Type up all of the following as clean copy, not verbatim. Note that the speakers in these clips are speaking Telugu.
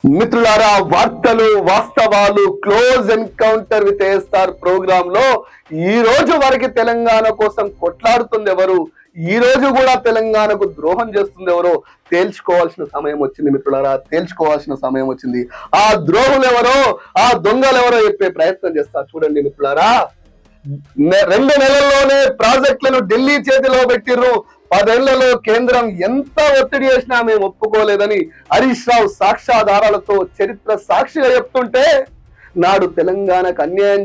మిత్రులారా, వార్తలు వాస్తవాలు close encounter with ASR program లో ఈ రోజు వరకు తెలంగాణ కోసం కొట్లాడుతుంది ఎవరు, ఈ రోజు కూడా తెలంగాణకు ద్రోహం చేస్తుంది ఎవరో తేల్చుకోవాల్సిన సమయం వచ్చింది. మిత్రులారా, తేల్చుకోవాల్సిన సమయం వచ్చింది. ఆ ద్రోహులు ఎవరో, ఆ దొంగలు ఎవరో చెప్పే ప్రయత్నం చేస్తారు. చూడండి మిత్రులారా, 2 నెలల్లోనే ప్రాజెక్టులను ఢిల్లీ చేతిలో పెట్టిర్రు. 10 ఏళ్లలో కేంద్రం ఎంత ఒత్తిడి చేసినా మేము ఒప్పుకోలేదని హరీష్ రావు సాక్ష్యాధారాలతో చరిత్ర సాక్షిగా చెప్తుంటే, నాడు తెలంగాణకు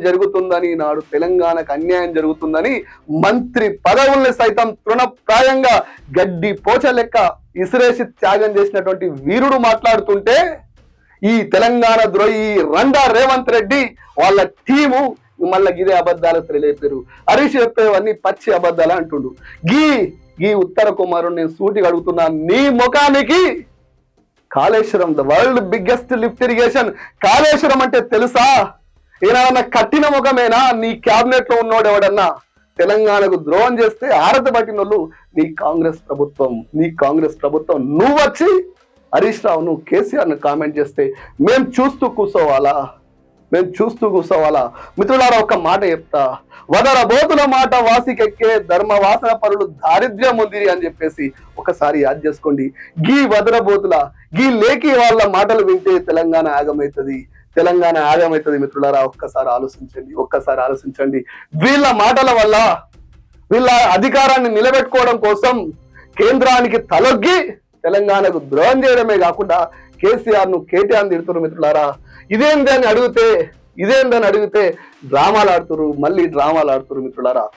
అన్యాయం జరుగుతుందని మంత్రి పదవుల్ని సైతం తృణప్రాయంగా గడ్డి పోచ లెక్క ఇసిరేసి త్యాగం చేసినటువంటి వీరుడు మాట్లాడుతుంటే, ఈ తెలంగాణ ద్రోహి రండా రేవంత్ రెడ్డి వాళ్ళ టీము మళ్ళీ గిదే అబద్ధాలు తెలియపేరు. హరీష్ చెప్పేవన్నీ పచ్చి అబద్ధాలు అంటుండు. గీ ఉత్తర కుమారుడు నేను సూటిగా అడుగుతున్నా, నీ ముఖానికి Kaleshwaram the world biggest lift irrigation Kaleshwaram అంటే తెలుసా? ఏదన్నా కట్టిన ముఖమేనా? నీ క్యాబినెట్ లో ఉన్నోడు ఎవడన్నా తెలంగాణకు ద్రోహం చేస్తే ఆరత పట్టిన వాళ్ళు నీ కాంగ్రెస్ ప్రభుత్వం. నువ్వు వచ్చి హరీష్ రావు, నువ్వు కేసీఆర్ ను కామెంట్ చేస్తే మేము చూస్తూ కూర్చోవాలా? మిత్రులారా, ఒక మాట చెప్తా, వదరబోతుల మాట వాసికెక్కే ధర్మ వాసన పరులు దారిద్ర్యం ఉంది అని చెప్పేసి ఒకసారి యాద్ చేసుకోండి. గీ లేఖి వాళ్ళ మాటలు వింటే తెలంగాణ ఆగమవుతుంది. మిత్రులారా, ఒక్కసారి ఆలోచించండి. వీళ్ళ మాటల వల్ల వీళ్ళ అధికారాన్ని నిలబెట్టుకోవడం కోసం కేంద్రానికి తలొగ్గి తెలంగాణకు ద్రోహం చేయడమే కాకుండా కేసీఆర్ ను కేటీఆర్ తిడుతున్నారు. మిత్రులారా, ఇదేందని అడిగితే డ్రామాలు ఆడుతున్నారు మిత్రులారా.